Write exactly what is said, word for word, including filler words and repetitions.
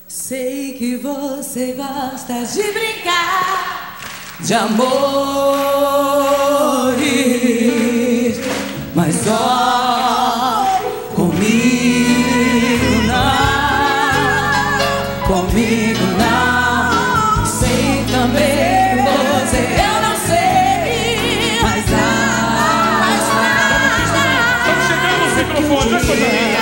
Sei que você gosta de brincar de amores, mas só comigo não, comigo não. Sei também que você, eu não sei, mas nada. Estamos chegando nos microfones, é coisa linda.